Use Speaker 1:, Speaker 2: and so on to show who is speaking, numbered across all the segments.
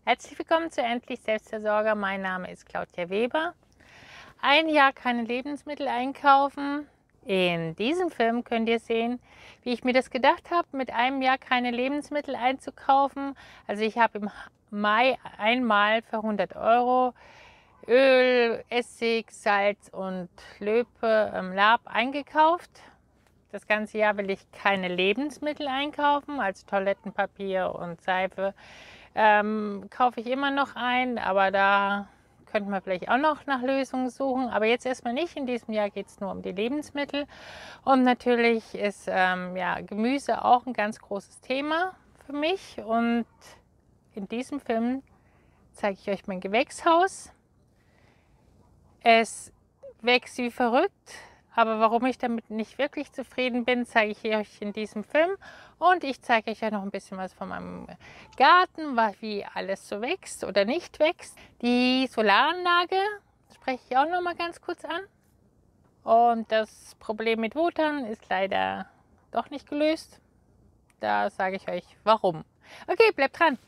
Speaker 1: Herzlich willkommen zu Endlich Selbstversorger. Mein Name ist Claudia Weber. Ein Jahr keine Lebensmittel einkaufen. In diesem Film könnt ihr sehen, wie ich mir das gedacht habe, mit einem Jahr keine Lebensmittel einzukaufen. Also ich habe im Mai einmal für 100 Euro Öl, Essig, Salz und Lab eingekauft. Das ganze Jahr will ich keine Lebensmittel einkaufen, also Toilettenpapier und Seife. Kaufe ich immer noch ein, aber da könnte man vielleicht auch noch nach Lösungen suchen. Aber jetzt erstmal nicht. In diesem Jahr geht es nur um die Lebensmittel. Und natürlich ist Gemüse auch ein ganz großes Thema für mich. Und in diesem Film zeige ich euch mein Gewächshaus. Es wächst wie verrückt. Aber warum ich damit nicht wirklich zufrieden bin, zeige ich euch in diesem Film. Und ich zeige euch ja noch ein bisschen was von meinem Garten, wie alles so wächst oder nicht wächst. Die Solaranlage spreche ich auch noch mal ganz kurz an. Und das Problem mit Wotan ist leider doch nicht gelöst. Da sage ich euch warum. Okay, bleibt dran.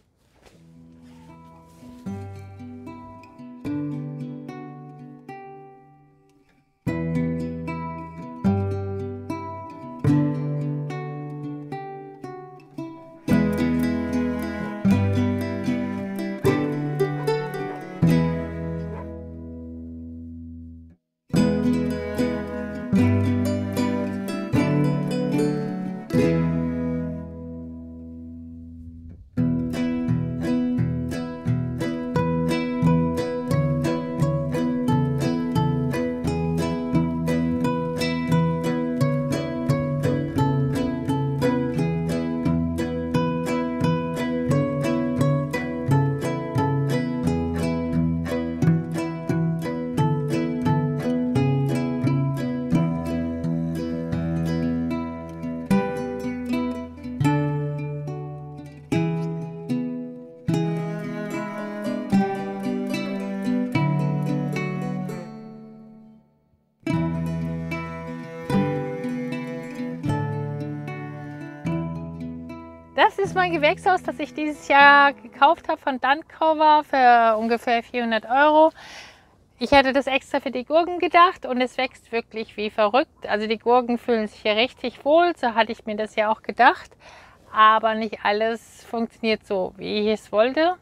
Speaker 1: Das ist mein Gewächshaus, das ich dieses Jahr gekauft habe von Duncover für ungefähr 400 Euro. Ich hatte das extra für die Gurken gedacht und es wächst wirklich wie verrückt. Also die Gurken fühlen sich hier richtig wohl, so hatte ich mir das ja auch gedacht. Aber nicht alles funktioniert so, wie ich es wollte.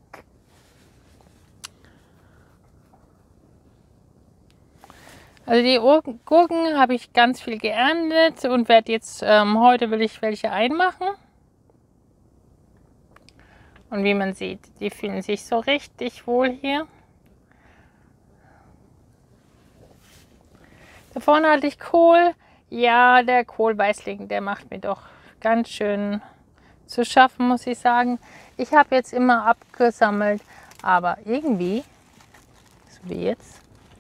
Speaker 1: Also die Gurken habe ich ganz viel geerntet und werde jetzt, heute will ich welche einmachen. Und wie man sieht, die fühlen sich so richtig wohl hier. Da vorne hatte ich Kohl. Ja, der Kohlweißling, der macht mir doch ganz schön zu schaffen, muss ich sagen. Ich habe jetzt immer abgesammelt, aber irgendwie, so wie jetzt,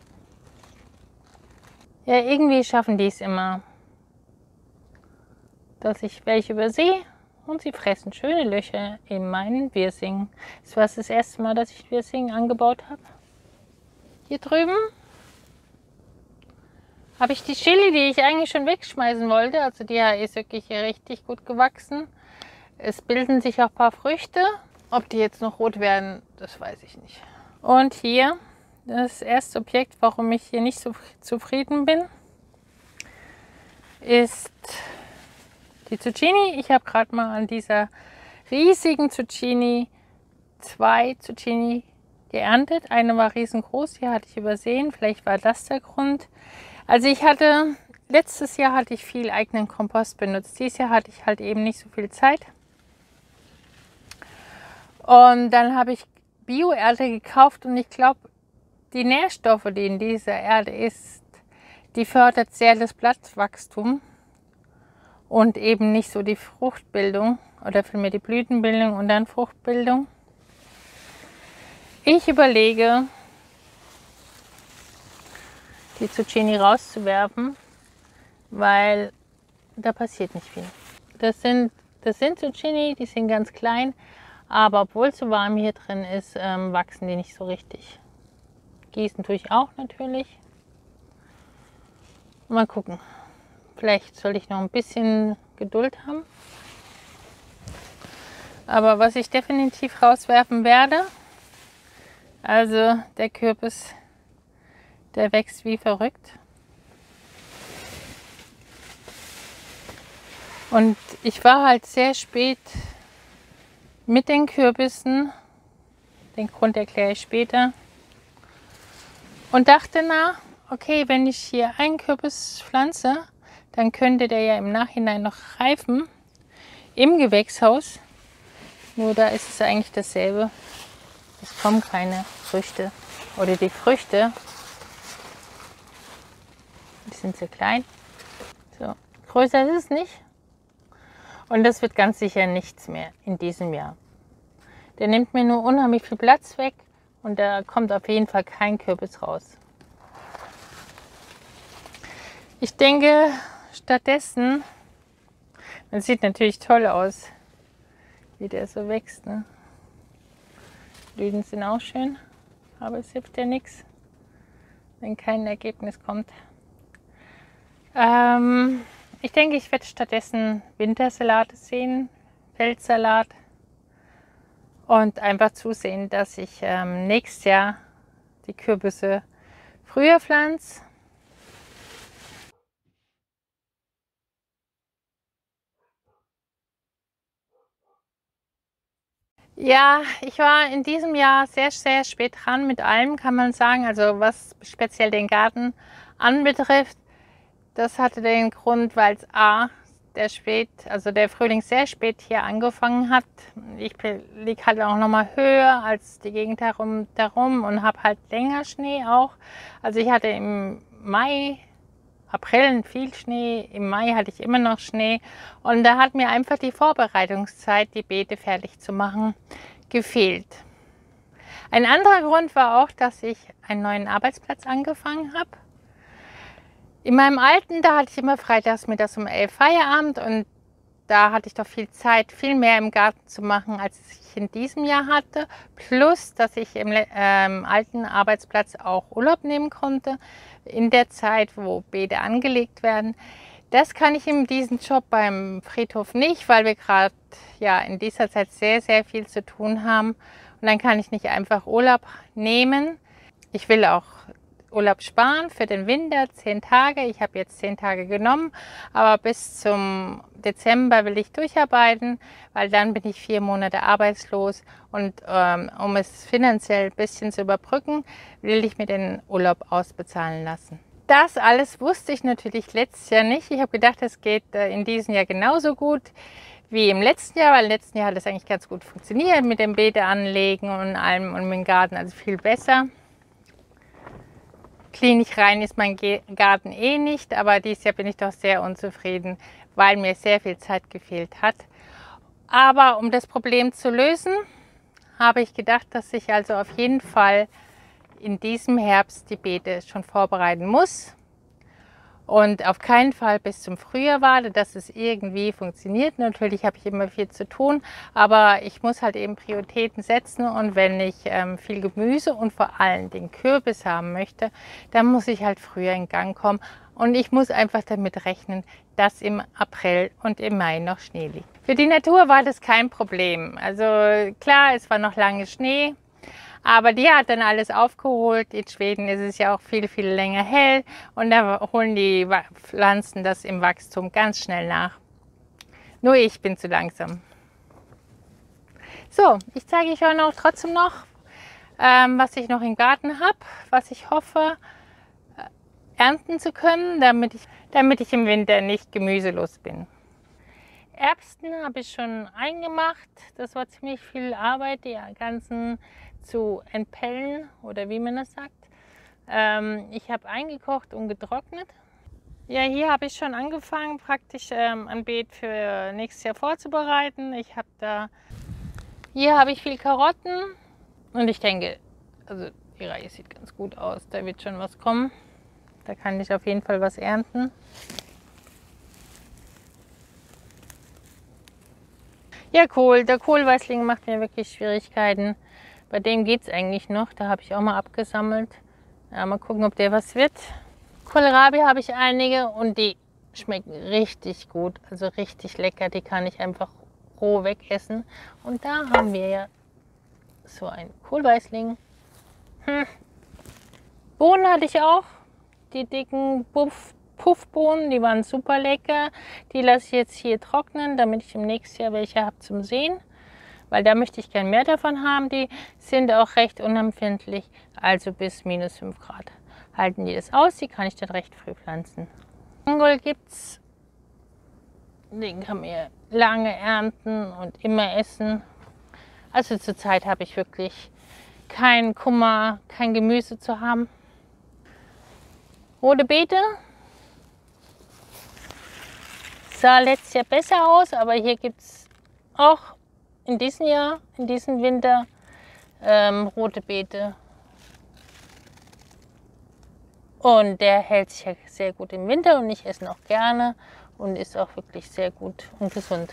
Speaker 1: ja, irgendwie schaffen die es immer, dass ich welche übersehe. Und sie fressen schöne Löcher in meinen Wirsing. Das war das erste Mal, dass ich Wirsing angebaut habe. Hier drüben habe ich die Chili, die ich eigentlich schon wegschmeißen wollte. Also die ist wirklich richtig gut gewachsen. Es bilden sich auch ein paar Früchte. Ob die jetzt noch rot werden, das weiß ich nicht. Und hier das erste Objekt, warum ich hier nicht so zufrieden bin, ist die Zucchini. Ich habe gerade mal an dieser riesigen Zucchini 2 Zucchini geerntet. Eine war riesengroß, die hatte ich übersehen. Vielleicht war das der Grund. Also letztes Jahr hatte ich viel eigenen Kompost benutzt. Dieses Jahr hatte ich halt eben nicht so viel Zeit. Und dann habe ich Bio-Erde gekauft und ich glaube, die Nährstoffe, die in dieser Erde ist, die fördert sehr das Blattwachstum. Und eben nicht so die Fruchtbildung oder vielmehr die Blütenbildung und dann Fruchtbildung. Ich überlege, die Zucchini rauszuwerfen, weil da passiert nicht viel. Das sind Zucchini, die sind ganz klein, aber obwohl es so warm hier drin ist, wachsen die nicht so richtig. Gießen tue ich auch natürlich. Mal gucken. Vielleicht soll ich noch ein bisschen Geduld haben. Aber was ich definitiv rauswerfen werde, also der Kürbis, der wächst wie verrückt. Und ich war halt sehr spät mit den Kürbissen, den Grund erkläre ich später, und dachte, na, okay, wenn ich hier einen Kürbis pflanze, dann könnte der ja im Nachhinein noch reifen im Gewächshaus. Nur da ist es eigentlich dasselbe. Es kommen keine Früchte. Oder die Früchte, die sind sehr klein. So, größer ist es nicht. Und das wird ganz sicher nichts mehr in diesem Jahr. Der nimmt mir nur unheimlich viel Platz weg und da kommt auf jeden Fall kein Kürbis raus. Ich denke stattdessen, das sieht natürlich toll aus, wie der so wächst. Ne? Blüten sind auch schön, aber es hilft ja nichts, wenn kein Ergebnis kommt. Ich denke, ich werde stattdessen Wintersalate sehen, Feldsalat. Und einfach zusehen, dass ich nächstes Jahr die Kürbisse früher pflanze. Ja, ich war in diesem Jahr sehr, sehr spät dran mit allem, kann man sagen. Also was speziell den Garten anbetrifft. Das hatte den Grund, weil es der Frühling sehr spät hier angefangen hat. Ich liege halt auch nochmal höher als die Gegend darum und habe halt länger Schnee auch. Also ich hatte im Mai, April viel Schnee, im Mai hatte ich immer noch Schnee und da hat mir einfach die Vorbereitungszeit, die Beete fertig zu machen, gefehlt. Ein anderer Grund war auch, dass ich einen neuen Arbeitsplatz angefangen habe. In meinem alten, da hatte ich immer freitags mittags um 11 Feierabend und da hatte ich doch viel Zeit, viel mehr im Garten zu machen, als ich in diesem Jahr hatte. Plus, dass ich im alten Arbeitsplatz auch Urlaub nehmen konnte, in der Zeit, wo Beete angelegt werden. Das kann ich in diesem Job beim Friedhof nicht, weil wir gerade ja, in dieser Zeit sehr, sehr viel zu tun haben. Und dann kann ich nicht einfach Urlaub nehmen. Ich will auch Urlaub sparen für den Winter, 10 Tage. Ich habe jetzt 10 Tage genommen, aber bis zum Dezember will ich durcharbeiten, weil dann bin ich 4 Monate arbeitslos und um es finanziell ein bisschen zu überbrücken, will ich mir den Urlaub ausbezahlen lassen. Das alles wusste ich natürlich letztes Jahr nicht. Ich habe gedacht, es geht in diesem Jahr genauso gut wie im letzten Jahr, weil im letzten Jahr hat es eigentlich ganz gut funktioniert mit dem Beete anlegen und allem und mit dem Garten, also viel besser. Klinisch rein ist mein Garten eh nicht, aber dieses Jahr bin ich doch sehr unzufrieden, weil mir sehr viel Zeit gefehlt hat. Aber um das Problem zu lösen, habe ich gedacht, dass ich also auf jeden Fall in diesem Herbst die Beete schon vorbereiten muss. Und auf keinen Fall bis zum Frühjahr warte, dass es irgendwie funktioniert. Natürlich habe ich immer viel zu tun, aber ich muss halt eben Prioritäten setzen. Und wenn ich viel Gemüse und vor allem den Kürbis haben möchte, dann muss ich halt früher in Gang kommen. Und ich muss einfach damit rechnen, dass im April und im Mai noch Schnee liegt. Für die Natur war das kein Problem. Also klar, es war noch lange Schnee. Aber die hat dann alles aufgeholt. In Schweden ist es ja auch viel, viel länger hell und da holen die Pflanzen das im Wachstum ganz schnell nach. Nur ich bin zu langsam. So, ich zeige euch auch trotzdem noch, was ich noch im Garten habe, was ich hoffe ernten zu können, damit ich im Winter nicht gemüselos bin. Erbsen habe ich schon eingemacht. Das war ziemlich viel Arbeit, die ganzen zu entpellen oder wie man das sagt. Ich habe eingekocht und getrocknet. Ja, hier habe ich schon angefangen, praktisch ein Beet für nächstes Jahr vorzubereiten. Hier habe ich viel Karotten und ich denke, also die Reihe sieht ganz gut aus. Da wird schon was kommen. Da kann ich auf jeden Fall was ernten. Ja, Kohl. Der Kohlweißling macht mir wirklich Schwierigkeiten. Bei dem geht es eigentlich noch. Da habe ich auch mal abgesammelt. Ja, mal gucken, ob der was wird. Kohlrabi habe ich einige und die schmecken richtig gut. Also richtig lecker. Die kann ich einfach roh wegessen. Und da haben wir ja so einen Kohlweißling. Bohnen hatte ich auch. Die dicken Puffbohnen, die waren super lecker. Die lasse ich jetzt hier trocknen, damit ich im nächsten Jahr welche habe zum Sehen. Weil da möchte ich gern mehr davon haben. Die sind auch recht unempfindlich, also bis -5 Grad halten die das aus. Die kann ich dann recht früh pflanzen. Mangold gibt's, den kann man lange ernten und immer essen. Also zurzeit habe ich wirklich keinen Kummer, kein Gemüse zu haben. Rote Beete sah letztes Jahr besser aus, aber hier gibt es auch in diesem Jahr, in diesem Winter, rote Beete. Und der hält sich ja sehr gut im Winter und ich esse ihn auch gerne und ist auch wirklich sehr gut und gesund.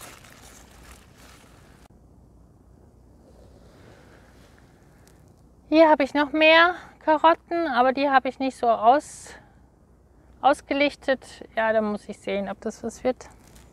Speaker 1: Hier habe ich noch mehr Karotten, aber die habe ich nicht so ausgelichtet. Ja, da muss ich sehen, ob das was wird.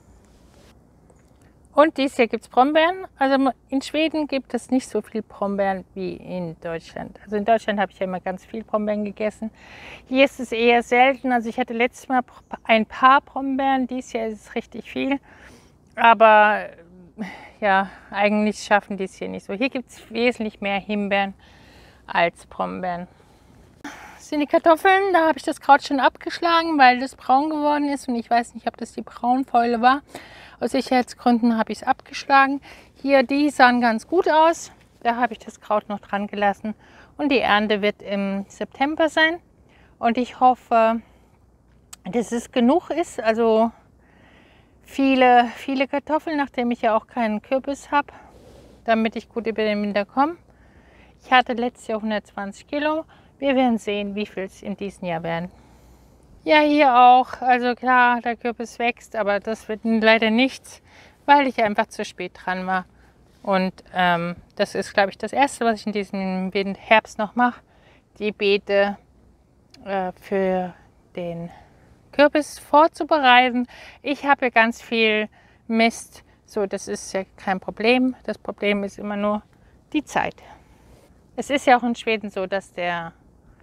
Speaker 1: Und dieses Jahr gibt es Brombeeren. Also in Schweden gibt es nicht so viel Brombeeren wie in Deutschland. Also in Deutschland habe ich ja immer ganz viel Brombeeren gegessen. Hier ist es eher selten. Also ich hatte letztes Mal ein paar Brombeeren. Dieses Jahr ist es richtig viel. Aber ja, eigentlich schaffen die es hier nicht so. Hier gibt es wesentlich mehr Himbeeren als Brombeeren. Das sind die Kartoffeln. Da habe ich das Kraut schon abgeschlagen, weil das braun geworden ist. Und ich weiß nicht, ob das die Braunfäule war. Aus Sicherheitsgründen habe ich es abgeschlagen. Hier, die sahen ganz gut aus. Da habe ich das Kraut noch dran gelassen. Und die Ernte wird im September sein. Und ich hoffe, dass es genug ist. Also viele Kartoffeln, nachdem ich ja auch keinen Kürbis habe, damit ich gut über den Winter komme. Ich hatte letztes Jahr 120 Kilo. Wir werden sehen, wie viel es in diesem Jahr werden. Ja, hier auch. Also klar, der Kürbis wächst, aber das wird leider nichts, weil ich einfach zu spät dran war. Und das ist, glaube ich, das Erste, was ich in diesem Herbst noch mache. Die Beete für den Kürbis vorzubereiten. Ich habe ja ganz viel Mist. So, das ist ja kein Problem. Das Problem ist immer nur die Zeit. Es ist ja auch in Schweden so, dass der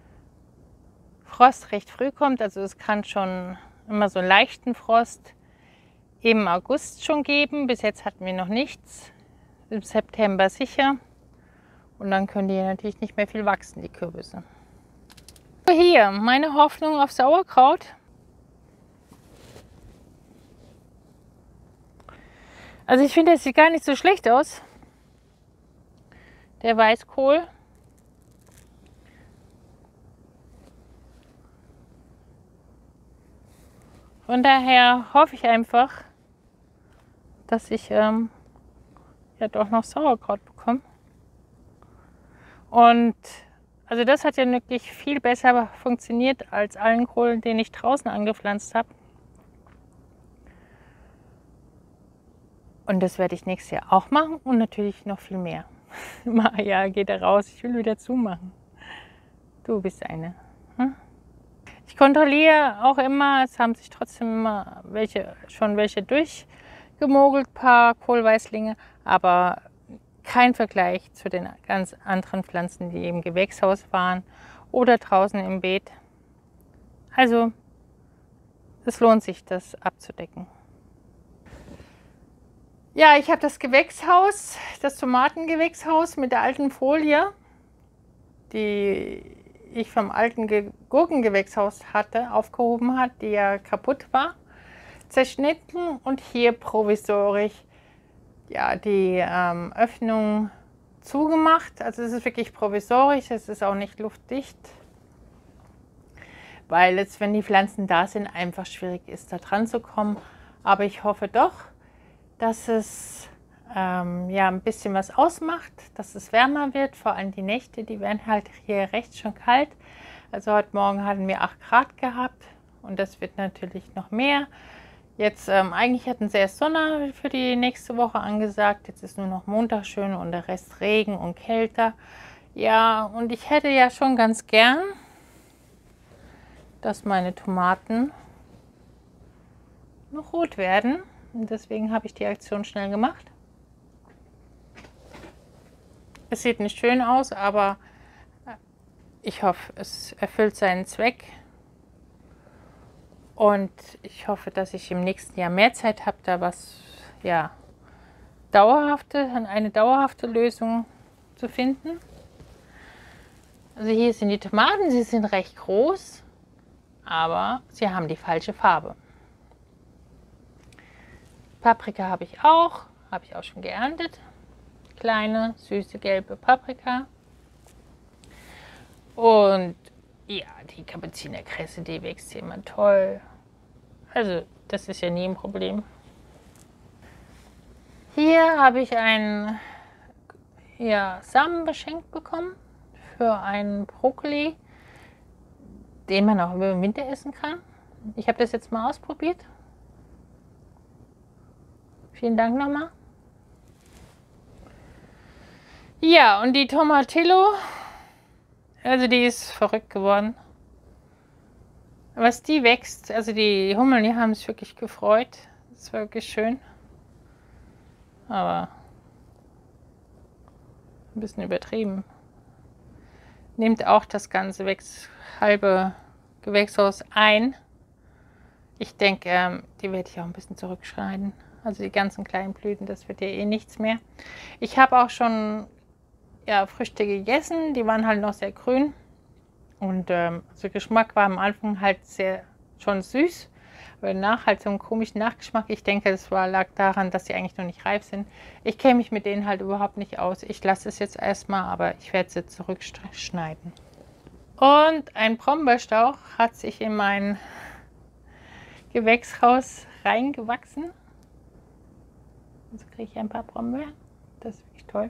Speaker 1: Frost recht früh kommt, also es kann schon immer so einen leichten Frost im August schon geben. Bis jetzt hatten wir noch nichts, im September sicher. Und dann können die natürlich nicht mehr viel wachsen, die Kürbisse. Hier, meine Hoffnung auf Sauerkraut. Also ich finde, das sieht gar nicht so schlecht aus. Der Weißkohl. Von daher hoffe ich einfach, dass ich ja doch noch Sauerkraut bekomme. Und also das hat ja wirklich viel besser funktioniert als Algenkohl, den ich draußen angepflanzt habe. Und das werde ich nächstes Jahr auch machen und natürlich noch viel mehr. Maja, geht da raus, ich will wieder zumachen. Du bist eine. Hm? Ich kontrolliere auch immer, es haben sich trotzdem immer schon welche durchgemogelt, paar Kohlweißlinge, aber kein Vergleich zu den ganz anderen Pflanzen, die im Gewächshaus waren oder draußen im Beet. Also es lohnt sich, das abzudecken. Ja, ich habe das Gewächshaus, das Tomatengewächshaus mit der alten Folie, die ich vom alten Gurkengewächshaus hatte, aufgehoben hat, die ja kaputt war, zerschnitten und hier provisorisch ja, die Öffnung zugemacht. Also es ist wirklich provisorisch, es ist auch nicht luftdicht, weil jetzt, wenn die Pflanzen da sind, einfach schwierig ist, da dran zu kommen. Aber ich hoffe doch, dass es ja, ein bisschen was ausmacht, dass es wärmer wird, vor allem die Nächte, die werden halt hier recht schon kalt. Also heute Morgen hatten wir 8 Grad gehabt und das wird natürlich noch mehr. Jetzt eigentlich hatten sie erst Sonne für die nächste Woche angesagt, jetzt ist nur noch Montag schön und der Rest Regen und kälter. Ja, und ich hätte ja schon ganz gern, dass meine Tomaten noch rot werden. Und deswegen habe ich die Aktion schnell gemacht. Es sieht nicht schön aus, aber ich hoffe, es erfüllt seinen Zweck. Und ich hoffe, dass ich im nächsten Jahr mehr Zeit habe, da was, ja, eine dauerhafte Lösung zu finden. Also hier sind die Tomaten, sie sind recht groß, aber sie haben die falsche Farbe. Paprika habe ich auch schon geerntet. Kleine, süße, gelbe Paprika. Und ja, die Kapuzinerkresse, die wächst hier immer toll. Also das ist ja nie ein Problem. Hier habe ich einen Samen beschenkt bekommen für einen Brokkoli, den man auch über den Winter essen kann. Ich habe das jetzt mal ausprobiert. Vielen Dank nochmal. Ja, und die Tomatillo, also die ist verrückt geworden. Was die wächst, also die Hummeln, die haben sich wirklich gefreut. Das war wirklich schön. Aber ein bisschen übertrieben. Nimmt auch das ganze halbe Gewächshaus ein. Ich denke, die werde ich auch ein bisschen zurückschneiden. Also die ganzen kleinen Blüten, das wird ja eh nichts mehr. Ich habe auch schon Früchte gegessen, die waren halt noch sehr grün. Und der Geschmack war am Anfang halt schon süß. Aber danach halt so einen komischen Nachgeschmack. Ich denke, das lag daran, dass sie eigentlich noch nicht reif sind. Ich kenne mich mit denen halt überhaupt nicht aus. Ich lasse es jetzt erstmal, aber ich werde sie zurückschneiden. Und ein Brombeerstrauch hat sich in mein Gewächshaus reingewachsen. Also kriege ich ein paar Brombeeren. Das ist wirklich toll.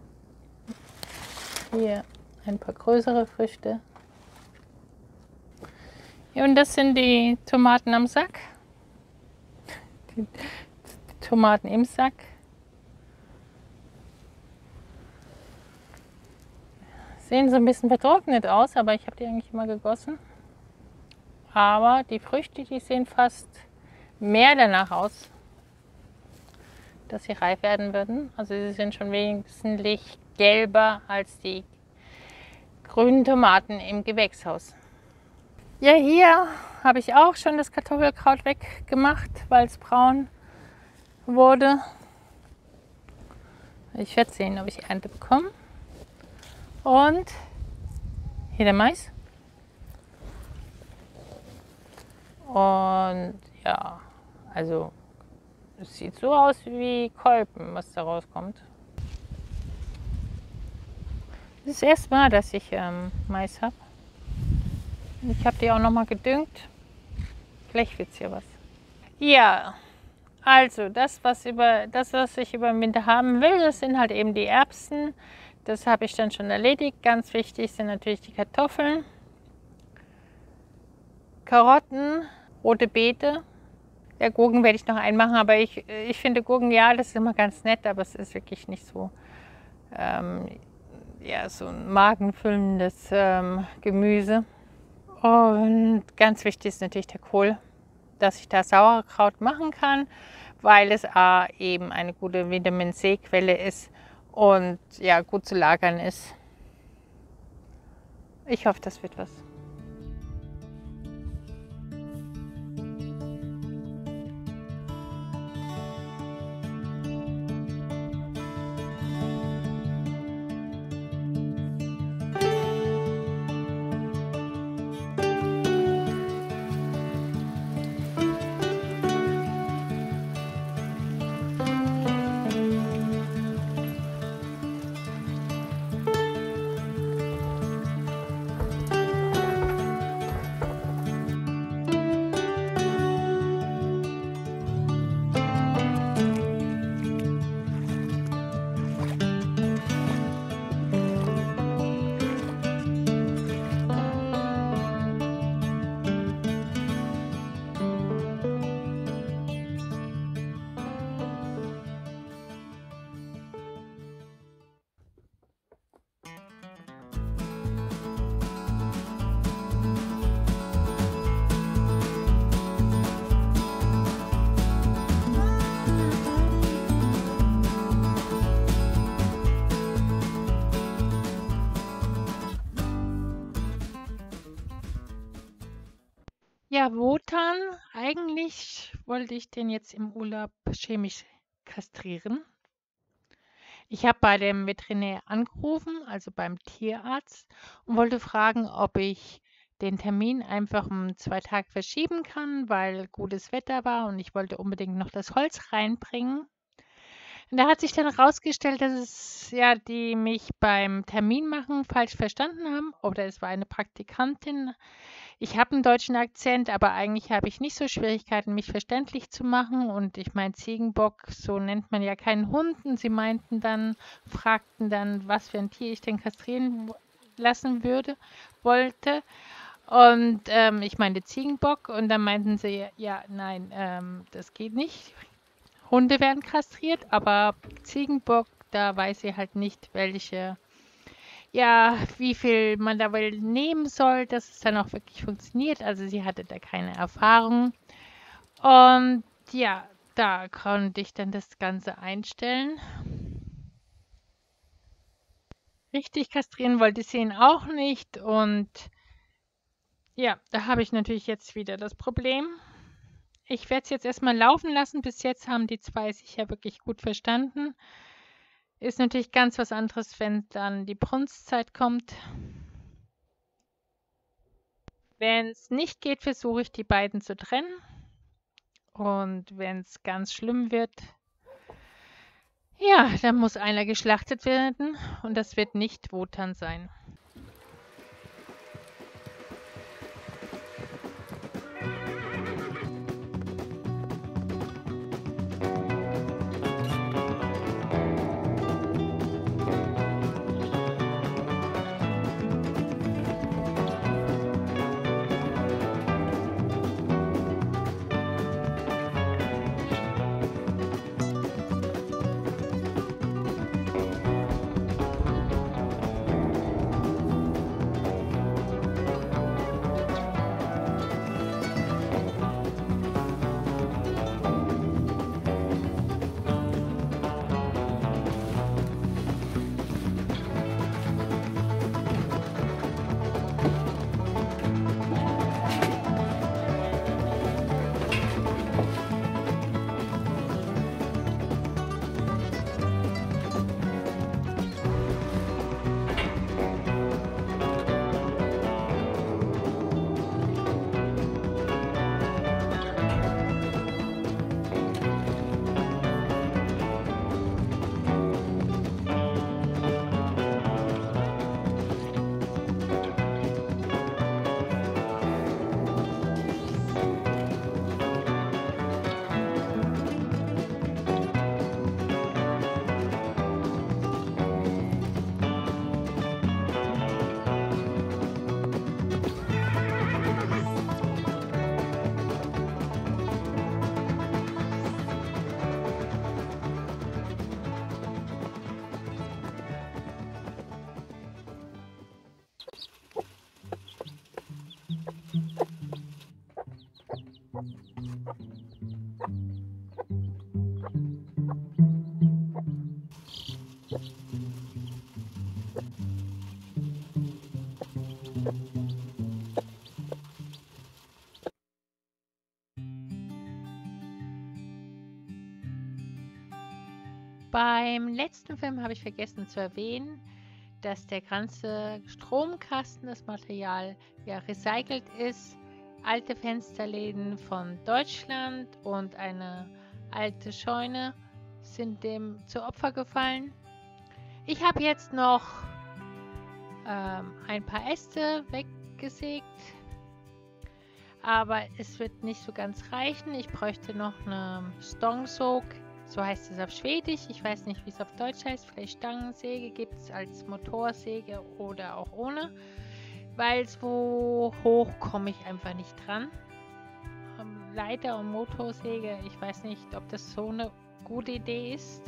Speaker 1: Hier ein paar größere Früchte. Ja, und das sind die Tomaten am Sack. Die Tomaten im Sack. Sehen so ein bisschen vertrocknet aus, aber ich habe die eigentlich immer gegossen. Aber die Früchte, die sehen fast mehr danach aus, dass sie reif werden würden. Also sie sind schon wesentlich gelber als die grünen Tomaten im Gewächshaus. Ja, hier habe ich auch schon das Kartoffelkraut weggemacht, weil es braun wurde. Ich werde sehen, ob ich Ernte bekomme. Und hier der Mais. Und ja, also es sieht so aus wie Kolben, was da rauskommt. Das ist das erste Mal, dass ich Mais habe. Ich habe die auch noch mal gedüngt. Vielleicht wird es hier was. Ja, also das, was ich über den Winter haben will, das sind halt eben die Erbsen. Das habe ich dann schon erledigt. Ganz wichtig sind natürlich die Kartoffeln, Karotten, rote Beete. Ja, Gurken werde ich noch einmachen, aber ich finde Gurken, ja, das ist immer ganz nett, aber es ist wirklich nicht so, so ein magenfüllendes Gemüse. Und ganz wichtig ist natürlich der Kohl, dass ich da Sauerkraut machen kann, weil es eben eine gute Vitamin-C-Quelle ist und ja, gut zu lagern ist. Ich hoffe, das wird was. Ja, Wotan, eigentlich wollte ich den jetzt im Urlaub chemisch kastrieren. Ich habe bei dem Veterinär angerufen, also beim Tierarzt, und wollte fragen, ob ich den Termin einfach um 2 Tage verschieben kann, weil gutes Wetter war und ich wollte unbedingt noch das Holz reinbringen. Und da hat sich dann rausgestellt, dass es ja, die mich beim Termin machen falsch verstanden haben oder es war eine Praktikantin. Ich habe einen deutschen Akzent, aber eigentlich habe ich nicht so Schwierigkeiten, mich verständlich zu machen. Und ich meine, Ziegenbock, so nennt man ja keinen Hund. Und sie fragten dann, was für ein Tier ich denn kastrieren lassen wollte. Und ich meinte Ziegenbock und dann meinten sie, ja, nein, das geht nicht. Hunde werden kastriert, aber Ziegenbock, da weiß sie halt nicht, wie viel man da wohl nehmen soll, dass es dann auch wirklich funktioniert. Also sie hatte da keine Erfahrung. Und ja, da konnte ich dann das Ganze einstellen. Richtig kastrieren wollte sie ihn auch nicht. Und ja, da habe ich natürlich jetzt wieder das Problem. Ich werde es jetzt erstmal laufen lassen. Bis jetzt haben die zwei sich ja wirklich gut verstanden. Ist natürlich ganz was anderes, wenn dann die Brunstzeit kommt. Wenn es nicht geht, versuche ich die beiden zu trennen. Und wenn es ganz schlimm wird, ja, dann muss einer geschlachtet werden und das wird nicht Wotan sein. Beim letzten Film habe ich vergessen zu erwähnen, dass der ganze Stromkasten, das Material, ja recycelt ist. Alte Fensterläden von Deutschland und eine alte Scheune sind dem zu Opfer gefallen. Ich habe jetzt noch ein paar Äste weggesägt, aber es wird nicht so ganz reichen. Ich bräuchte noch eine Stongsåg. So heißt es auf Schwedisch. Ich weiß nicht, wie es auf Deutsch heißt. Vielleicht Stangensäge gibt es als Motorsäge oder auch ohne. Weil so hoch komme ich einfach nicht dran. Leiter und Motorsäge, ich weiß nicht, ob das so eine gute Idee ist.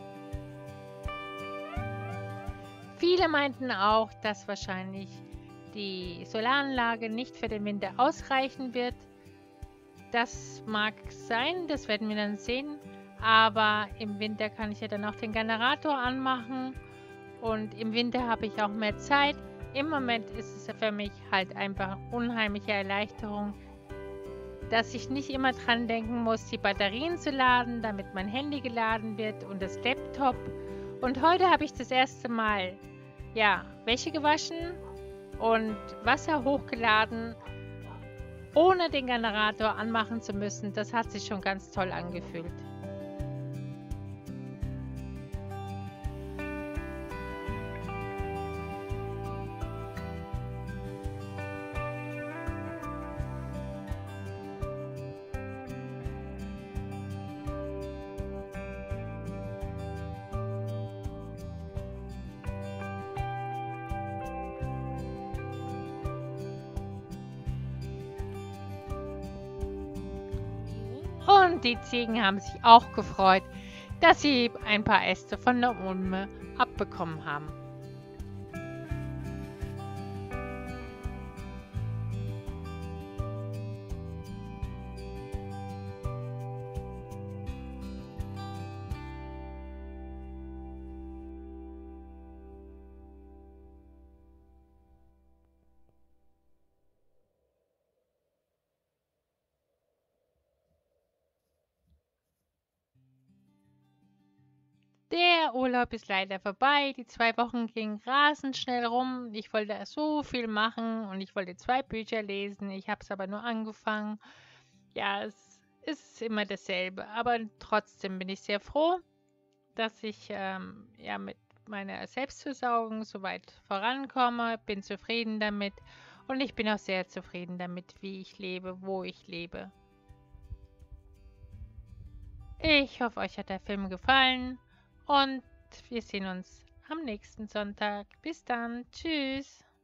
Speaker 1: Viele meinten auch, dass wahrscheinlich die Solaranlage nicht für den Winter ausreichen wird. Das mag sein, das werden wir dann sehen. Aber im Winter kann ich ja dann auch den Generator anmachen und im Winter habe ich auch mehr Zeit. Im Moment ist es für mich halt einfach eine unheimliche Erleichterung, dass ich nicht immer dran denken muss, die Batterien zu laden, damit mein Handy geladen wird und das Laptop. Und heute habe ich das erste Mal, ja, Wäsche gewaschen und Wasser hochgeladen, ohne den Generator anmachen zu müssen. Das hat sich schon ganz toll angefühlt. Und die Ziegen haben sich auch gefreut, dass sie ein paar Äste von der Ulme abbekommen haben. Der Urlaub ist leider vorbei. Die 2 Wochen gingen rasend schnell rum. Ich wollte so viel machen und ich wollte 2 Bücher lesen. Ich habe es aber nur angefangen. Ja, es ist immer dasselbe. Aber trotzdem bin ich sehr froh, dass ich ja, mit meiner Selbstversorgung soweit vorankomme. Bin zufrieden damit und ich bin auch sehr zufrieden damit, wie ich lebe, wo ich lebe. Ich hoffe, euch hat der Film gefallen. Und wir sehen uns am nächsten Sonntag. Bis dann. Tschüss.